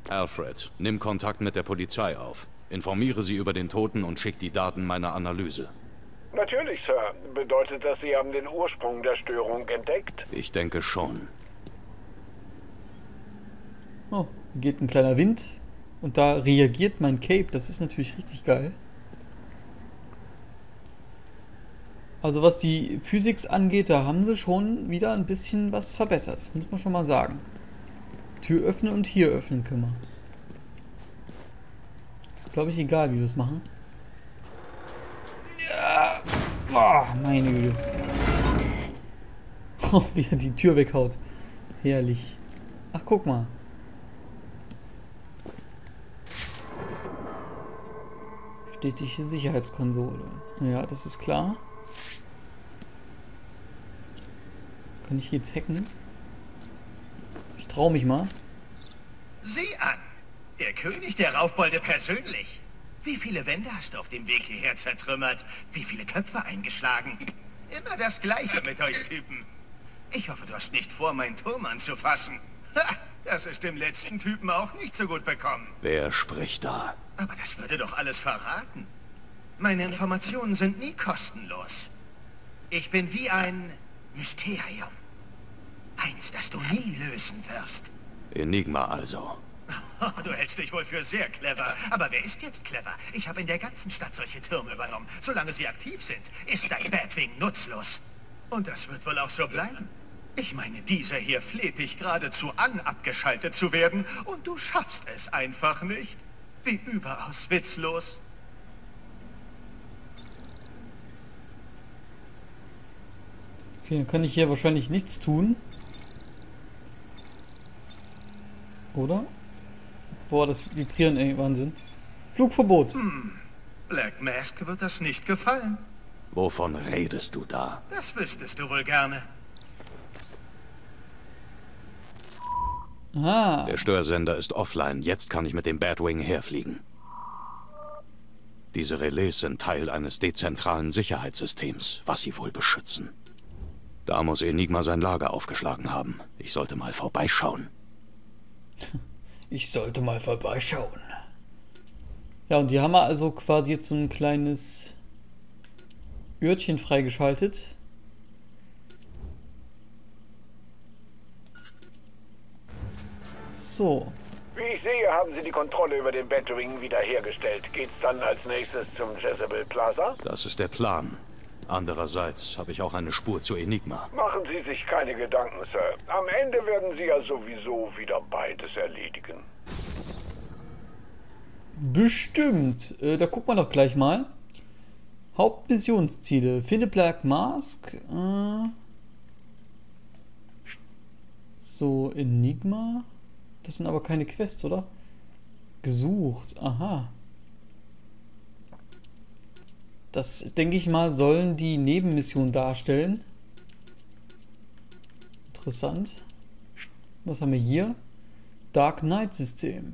Alfred, nimm Kontakt mit der Polizei auf. Informiere sie über den Toten und schick die Daten meiner Analyse. Natürlich, Sir. Bedeutet das, Sie haben den Ursprung der Störung entdeckt? Ich denke schon. Oh, hier geht ein kleiner Wind. Und da reagiert mein Cape. Das ist natürlich richtig geil. Also was die Physik angeht, da haben sie schon wieder ein bisschen was verbessert. Muss man schon mal sagen. Tür öffnen und hier öffnen können wir. Ist, glaube ich, egal, wie wir es machen. Ja. Oh, meine Güte. Oh, wie er die Tür weghaut. Herrlich. Ach, guck mal. Stetige Sicherheitskonsole. Ja, das ist klar. Kann ich jetzt hacken? Ich traue mich mal. Sieh an! Der König der Raufbolde persönlich. Wie viele Wände hast du auf dem Weg hierher zertrümmert? Wie viele Köpfe eingeschlagen? Immer das Gleiche mit euch Typen. Ich hoffe, du hast nicht vor, meinen Turm anzufassen. Ha! Das ist dem letzten Typen auch nicht so gut bekommen. Wer spricht da? Aber das würde doch alles verraten. Meine Informationen sind nie kostenlos. Ich bin wie ein Mysterium. Eins, das du nie lösen wirst. Enigma also. Du hältst dich wohl für sehr clever. Aber wer ist jetzt clever? Ich habe in der ganzen Stadt solche Türme übernommen. Solange sie aktiv sind, ist dein Batwing nutzlos. Und das wird wohl auch so bleiben. Ich meine, dieser hier fleht dich geradezu an, abgeschaltet zu werden. Und du schaffst es einfach nicht. Wie überaus witzlos. Okay, dann kann ich hier wahrscheinlich nichts tun. Oder? Boah, das Vibrieren, ey, Wahnsinn. Flugverbot. Black Mask wird das nicht gefallen. Wovon redest du da? Das wüsstest du wohl gerne. Ah, Der Störsender ist offline. Jetzt kann ich mit dem Batwing herfliegen. Diese Relais sind Teil eines dezentralen Sicherheitssystems, was sie wohl beschützen. Da muss Enigma sein Lager aufgeschlagen haben. Ich sollte mal vorbeischauen. ich sollte mal vorbeischauen. Ja, und die haben wir also quasi jetzt so ein kleines Örtchen freigeschaltet. So. Wie ich sehe, haben Sie die Kontrolle über den Batwing wiederhergestellt. Geht's dann als nächstes zum Jezebel Plaza? Das ist der Plan. Andererseits habe ich auch eine Spur zu Enigma. Machen Sie sich keine Gedanken, Sir. Am Ende werden Sie ja sowieso wieder beides erledigen. Bestimmt. Da gucken wir doch gleich mal. Hauptmissionsziele. Finde Black Mask. So, Enigma. Das sind aber keine Quests, oder? Gesucht. Aha. Das, denke ich mal, sollen die Nebenmissionen darstellen. Interessant. Was haben wir hier? Dark Knight System.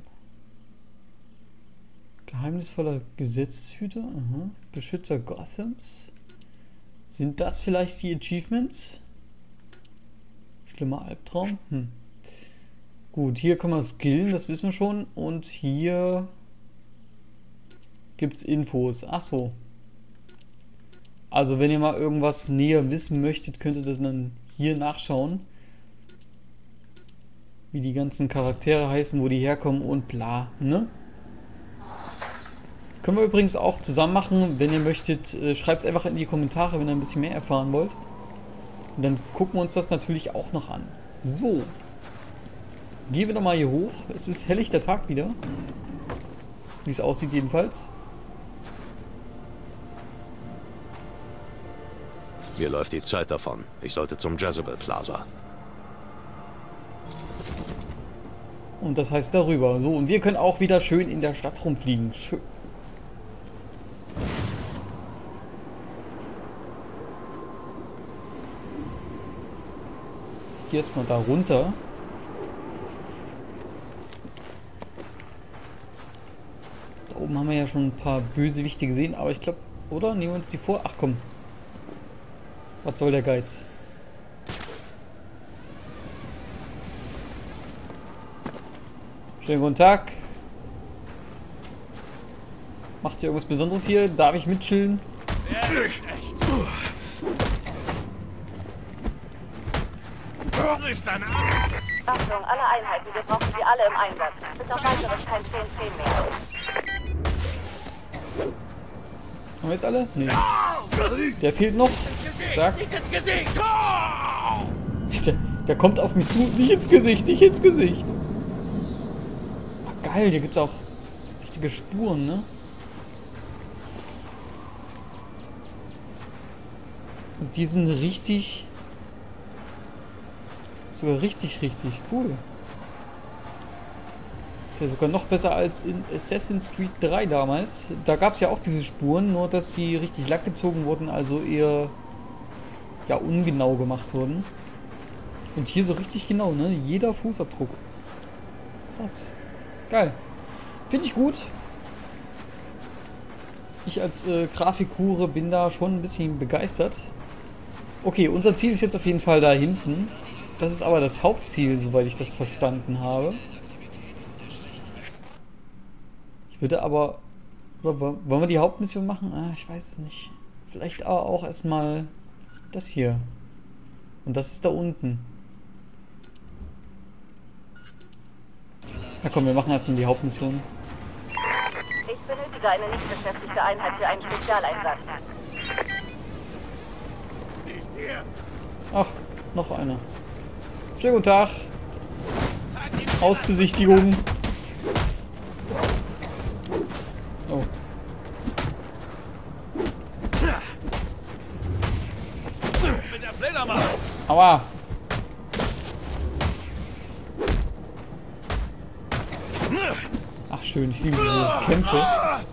Geheimnisvoller Gesetzeshüter. Aha. Beschützer Gothams. Sind das vielleicht die Achievements? Schlimmer Albtraum. Gut, hier kann man skillen, das wissen wir schon. Und hier gibt es Infos. Ach so. Also wenn ihr mal irgendwas näher wissen möchtet, könnt ihr das dann hier nachschauen. Wie die ganzen Charaktere heißen, wo die herkommen und bla, ne? Können wir übrigens auch zusammen machen, wenn ihr möchtet. Schreibt es einfach in die Kommentare, wenn ihr ein bisschen mehr erfahren wollt. Und dann gucken wir uns das natürlich auch noch an. So. Gehen wir doch mal hier hoch. Es ist helllichter Tag wieder. Wie es aussieht jedenfalls. Mir läuft die Zeit davon. Ich sollte zum Jezebel Plaza. Und das heißt darüber. So, und wir können auch wieder schön in der Stadt rumfliegen. Schön. Ich gehe erstmal da runter. Da oben haben wir ja schon ein paar Bösewichte gesehen, aber ich glaube, oder? Nehmen wir uns die vor? Ach komm. Was soll der Geiz? Schönen guten Tag. Macht ihr irgendwas Besonderes hier? Darf ich mitchillen? Achtung, alle Einheiten, wir brauchen sie alle im Einsatz. Bis auf weiteres kein 10-10 mehr. Haben wir jetzt alle? Nee. Der fehlt noch. Zack. Der kommt auf mich zu. Nicht ins Gesicht, nicht ins Gesicht. Ach, geil, hier gibt's auch richtige Spuren, ne? Und die sind richtig... Sogar richtig cool. Ist ja sogar noch besser als in Assassin's Creed 3 damals. Da gab es ja auch diese Spuren, nur dass die richtig lang gezogen wurden, also eher ja ungenau gemacht wurden. Und hier so richtig genau, ne? Jeder Fußabdruck. Krass. Geil. Finde ich gut. Ich als Grafikhure bin da schon ein bisschen begeistert. Okay, unser Ziel ist jetzt auf jeden Fall da hinten. Das ist aber das Hauptziel, soweit ich das verstanden habe. Ich würde aber... Oder wollen wir die Hauptmission machen? Ah, ich weiß es nicht. Vielleicht auch erstmal das hier. Und das ist da unten. Na komm, wir machen erstmal die Hauptmission. Ich benötige eine nicht beschäftigte Einheit für einen Spezialeinsatz. Ach, noch einer. Schönen guten Tag. Hausbesichtigung. Oh. Aua. Ach schön, ich liebe diese Kämpfe.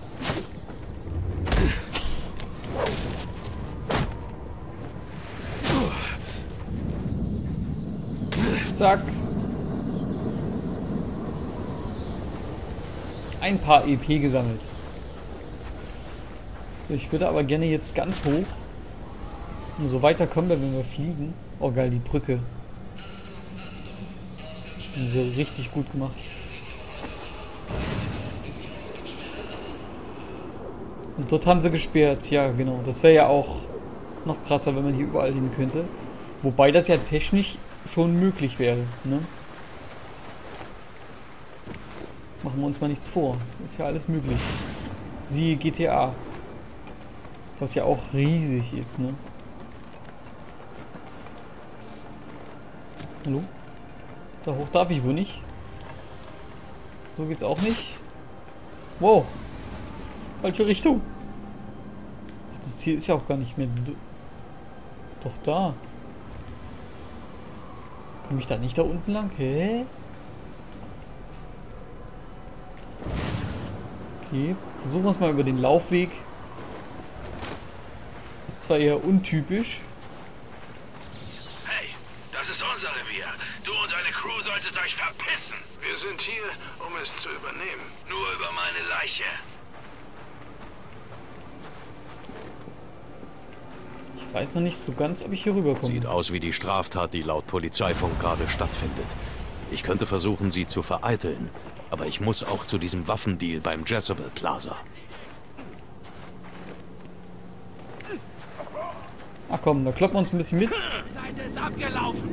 Zack. Ein paar EP gesammelt. So, ich würde aber gerne jetzt ganz hoch. Und so weiter kommen wir, wenn wir fliegen. Oh geil, die Brücke. Haben sie richtig gut gemacht. Und dort haben sie gesperrt. Ja, genau. Das wäre ja auch noch krasser, wenn man hier überall hin könnte. Wobei das ja technisch schon möglich wäre, ne? Machen wir uns mal nichts vor. Ist ja alles möglich. Siehe GTA. Was ja auch riesig ist, ne? Hallo? Da hoch darf ich wohl nicht. So geht's auch nicht. Wow. Falsche Richtung. Das Ziel ist ja auch gar nicht mehr... Doch da. Komme ich da nicht da unten lang? Hä? Okay, versuchen wir es mal über den Laufweg. Ist zwar eher untypisch. Hey, das ist unser Revier. Du und deine Crew solltet euch verpissen. Wir sind hier, um es zu übernehmen. Nur über meine Leiche. Ich weiß noch nicht so ganz, ob ich hier rüberkomme. Sieht aus wie die Straftat, die laut Polizeifunk gerade stattfindet. Ich könnte versuchen, sie zu vereiteln. Aber ich muss auch zu diesem Waffendeal beim Jezebel Plaza. Ach komm, da kloppen wir uns ein bisschen mit. Seite ist abgelaufen.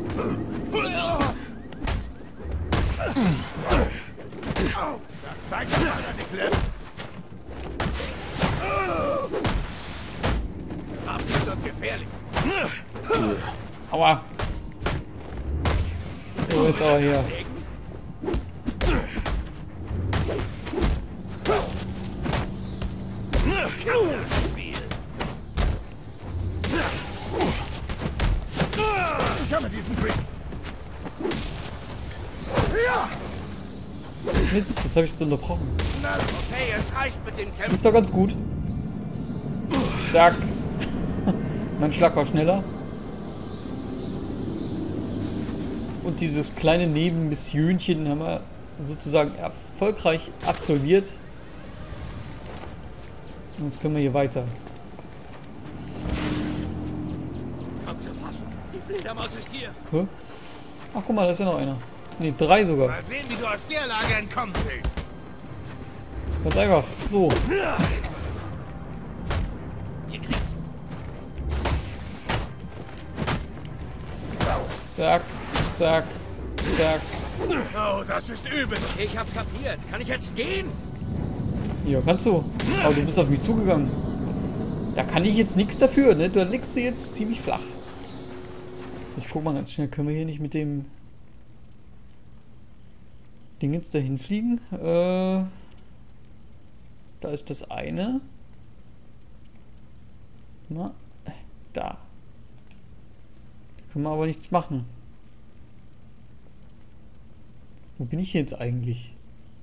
Gefährlich. Aua. So, jetzt aber hier. Ich habe diesen Freak. Mist, jetzt habe ich es unterbrochen. Na, okay, es reicht mit dem Kämpfen. Lief doch ganz gut. Zack. Mein Schlag war schneller. Und dieses kleine Nebenmissionchen haben wir sozusagen erfolgreich absolviert. Und jetzt können wir hier weiter. Kommt zur Fassung. Die Fledermaus ist hier. Hä? Ach, guck mal, da ist ja noch einer. Ne, 3 sogar. Mal sehen, wie du aus der Lage entkommen willst. Ganz einfach. So. Zack, zack, zack. Oh, das ist übel. Ich hab's kapiert. Kann ich jetzt gehen? Ja, kannst du. Aber du bist auf mich zugegangen. Da kann ich jetzt nichts dafür, ne? Da liegst du jetzt ziemlich flach. Ich guck mal ganz schnell, können wir hier nicht mit dem Ding jetzt dahin fliegen? Da ist das eine. Na, da. Da können wir aber nichts machen. Wo bin ich jetzt eigentlich?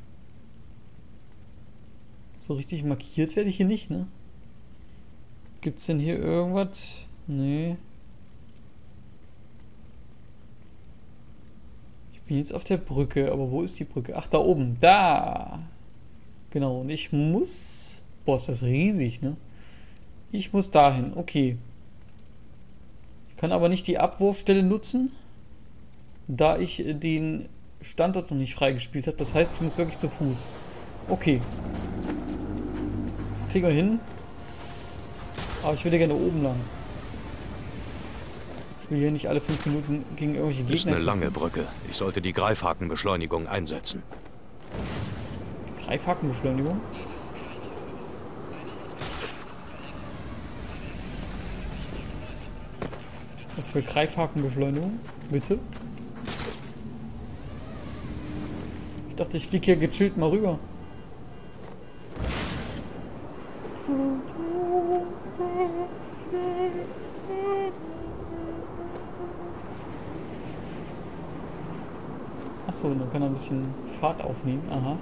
So richtig markiert werde ich hier nicht, ne? Gibt's denn hier irgendwas? Nee. Ich bin jetzt auf der Brücke, aber wo ist die Brücke? Ach, da oben. Da! Genau, und ich muss... Boah, ist das riesig, ne? Ich muss dahin, okay. Ich kann aber nicht die Abwurfstelle nutzen, da ich den Standort noch nicht freigespielt habe. Das heißt, ich muss wirklich zu Fuß. Okay. Kriegen wir hin. Aber ich würde gerne oben lang. Ich will hier nicht alle 5 Minuten gegen irgendwelche Gegner. Ist eine lange Brücke. Ich sollte die Greifhakenbeschleunigung einsetzen. Greifhakenbeschleunigung? Was für Greifhakenbeschleunigung? Bitte? Ich dachte, ich fliege hier gechillt mal rüber. Achso, dann kann er ein bisschen Fahrt aufnehmen. Aha.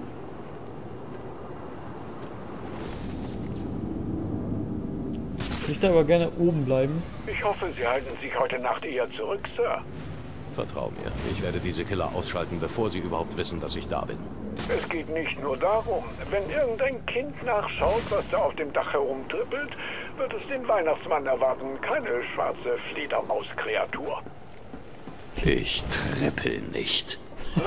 Ich möchte aber gerne oben bleiben. Ich hoffe, Sie halten sich heute Nacht eher zurück, Sir. Vertrau mir, ich werde diese Killer ausschalten, bevor sie überhaupt wissen, dass ich da bin. Es geht nicht nur darum. Wenn irgendein Kind nachschaut, was da auf dem Dach herumtrippelt, wird es den Weihnachtsmann erwarten, keine schwarze Fledermauskreatur. Ich trippel nicht.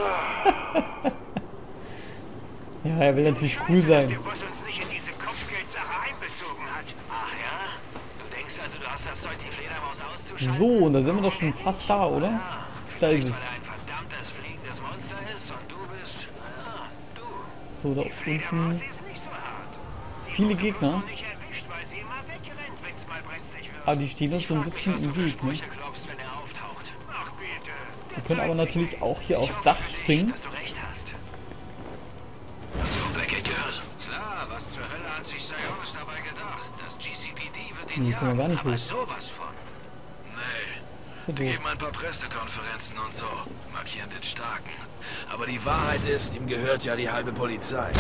Ja, er will natürlich cool sein. Was uns nicht in diese Kopfgeldsache einbezogen hat. Ach ja? Du denkst also, du hast das Zeug, die Fledermaus auszuschalten? So, und da sind wir doch schon fast da, oder? Da ist es. Weil er ein verdammtes fliegendes Monster ist und du bist... Ja, du. So, da Fledermaus unten. ist nicht so hart. Viele Gegner. Nicht erwischt, weil sie immer wegrennt, wenn's mal brenzlig wird. Aber die stehen uns so ein bisschen im Weg, ne? Klopfst, wenn er auftaucht. Ach bitte. Wir können aber natürlich auch hier aufs Dach springen. Dass du recht hast. Hast du von Blackgate gehört? Klar, was zur Hölle hat sich Sionis dabei gedacht? Das GCPD wird ihn Nee, können wir gar nicht aber hoch. sowas von. Nee. So Wir doof. geben ein paar Pressekonferenzen und so. Markieren den Starken. Aber die Wahrheit ist, ihm gehört ja die halbe Polizei.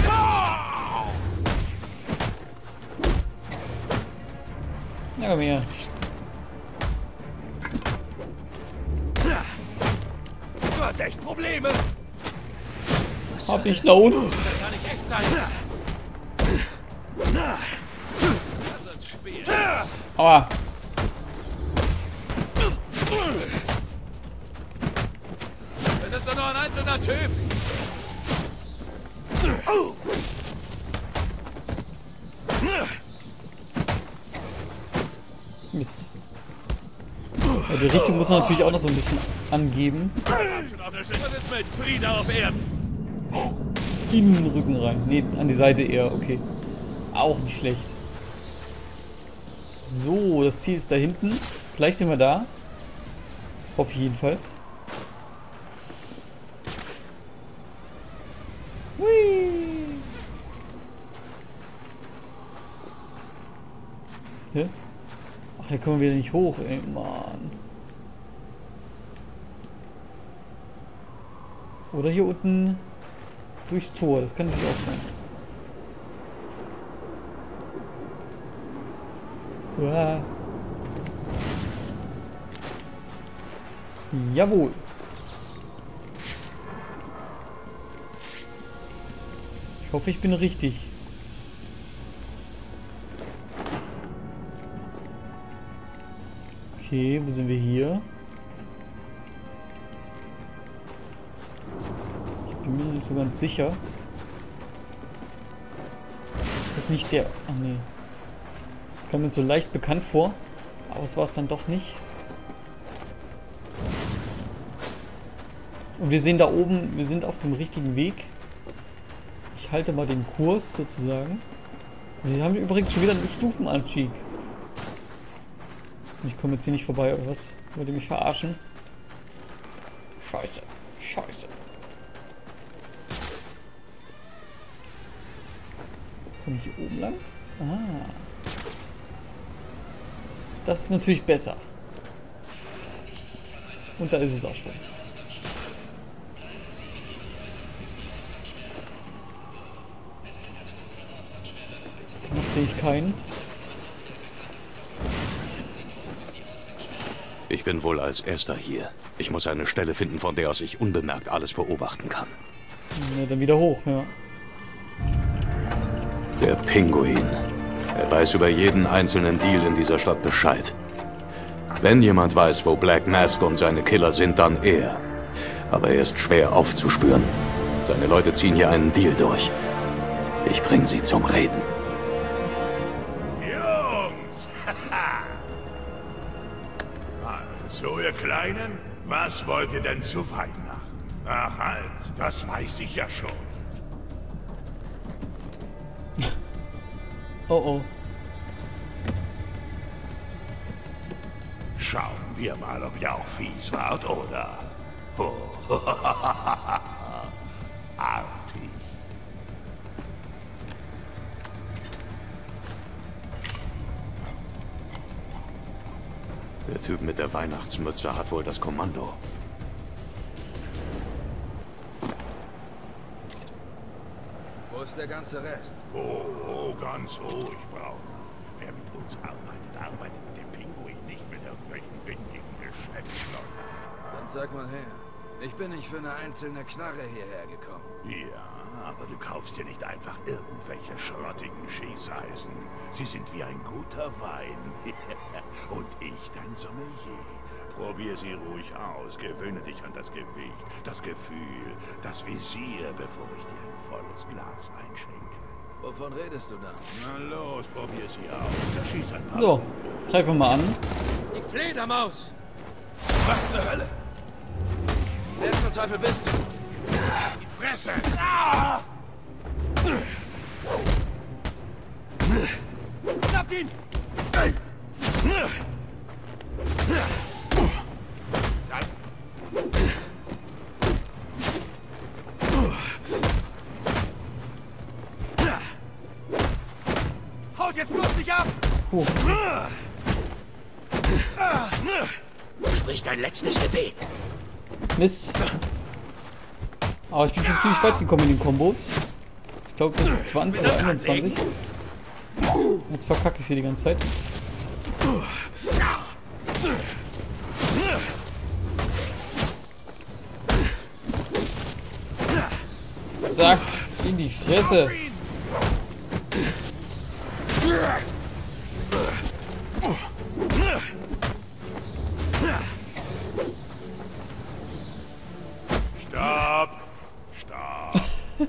Ja, komm her. Du hast echt Probleme. Hab ich na und? Das kann nicht echt sein. Lass uns spielen. Aua. Es ist doch nur ein einzelner Typ. Mist. Ja, die Richtung muss man natürlich auch noch so ein bisschen angeben. Was ist mit Friede auf Erden? In den Rücken rein. Nee, an die Seite eher. Okay. Auch nicht schlecht. So, das Ziel ist da hinten. Gleich sind wir da. Hoffe ich jedenfalls. Hui. Hä? Ach, hier kommen wir wieder nicht hoch, ey, Mann. Oder hier unten durchs Tor, das kann natürlich auch sein. Uah. Jawohl. Ich hoffe, ich bin richtig. Okay, wo sind wir hier? Bin mir nicht so ganz sicher. Ist das nicht der... Ach nee. Das kam mir so leicht bekannt vor. Aber es war es dann doch nicht. Und wir sehen da oben, wir sind auf dem richtigen Weg. Ich halte mal den Kurs sozusagen. Wir haben übrigens schon wieder einen Stufenanstieg. Ich komme jetzt hier nicht vorbei, oder was? Wollt ihr mich verarschen? Scheiße. Scheiße. Komme ich hier oben lang? Ah. Das ist natürlich besser. Und da ist es auch schon. Noch sehe ich keinen. Ich bin wohl als Erster hier. Ich muss eine Stelle finden, von der aus ich unbemerkt alles beobachten kann. Ja, dann wieder hoch, ja. Der Pinguin. Er weiß über jeden einzelnen Deal in dieser Stadt Bescheid. Wenn jemand weiß, wo Black Mask und seine Killer sind, dann er. Aber er ist schwer aufzuspüren. Seine Leute ziehen hier einen Deal durch. Ich bringe sie zum Reden. Jungs! So, ihr Kleinen, was wollt ihr denn zu Weihnachten? Ach halt, das weiß ich ja schon. Oh oh. Schauen wir mal, ob ihr auch fies wart, oder? Oh. Artig. Der Typ mit der Weihnachtsmütze hat wohl das Kommando. Wo ist der ganze Rest? Oh, ganz ruhig, Braun. Wer mit uns arbeitet, arbeitet mit dem Pinguin, nicht mit irgendwelchen windigen Geschäftsleuten. Dann sag mal her. Ich bin nicht für eine einzelne Knarre hierher gekommen. Ja, aber du kaufst dir nicht einfach irgendwelche schrottigen Schießeisen. Sie sind wie ein guter Wein. Und ich, dein Sommelier. Probier sie ruhig aus, gewöhne dich an das Gewicht, das Gefühl, das Visier, bevor ich dir ein volles Glas einschenke. Wovon redest du da? Na los, probier sie aus. Schieß ein paar. So, greifen wir mal an. Die Fledermaus! Was zur Hölle? Wer zum Teufel bist du? Die Fresse! Ah! Schnappt ihn! Haut jetzt bloß nicht ab! Oh. Sprich dein letztes Gebet. Mist. Aber ich bin schon ziemlich weit gekommen in den Kombos. Ich glaube bis 20 oder 21. Jetzt verkacke ich sie die ganze Zeit. Zack, in die Fresse. Stopp! Stopp!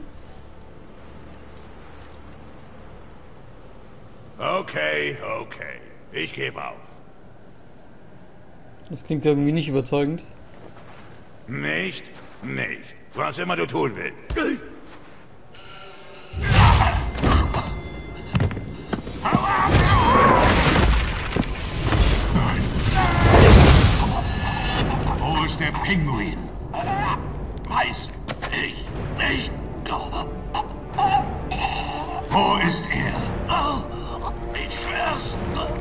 Okay. Ich gebe auf. Das klingt irgendwie nicht überzeugend. Nicht. Was immer du tun willst. Wo ist der Pinguin? Weiß ich nicht. Wo ist er? Ich schwör's.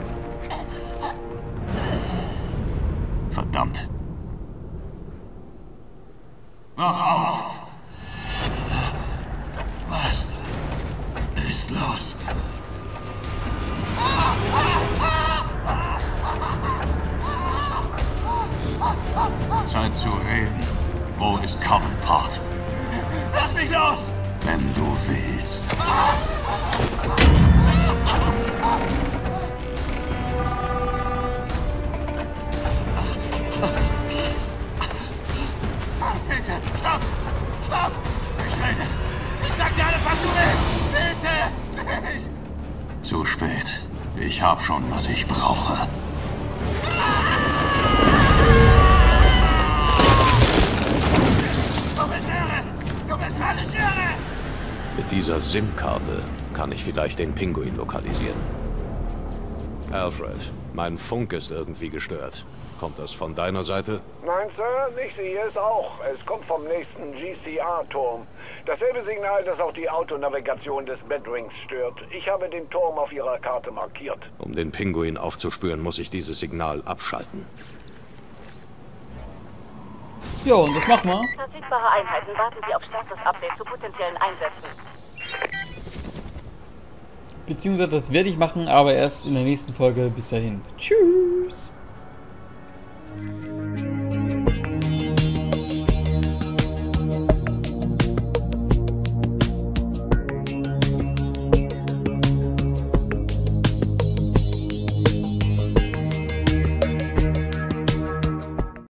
Verdammt. Wach auf. Was ist los? Zeit zu reden. Wo ist Cobblepot? Lass mich los! Wenn du willst. Bitte, stopp! Zu spät. Ich hab schon, was ich brauche. Mit dieser SIM-Karte kann ich vielleicht den Pinguin lokalisieren. Alfred, mein Funk ist irgendwie gestört. Kommt das von deiner Seite? Nein, Sir, ich sehe es auch. Es kommt vom nächsten GCR-Turm. Dasselbe Signal, das auch die Autonavigation des Bedrings stört. Ich habe den Turm auf Ihrer Karte markiert. Um den Pinguin aufzuspüren, muss ich dieses Signal abschalten. Ja, und das machen wir. Verfügbare Einheiten, warten Sie auf Status-Update zu potenziellen Einsätzen. Beziehungsweise das werde ich machen, aber erst in der nächsten Folge. Bis dahin. Tschüss.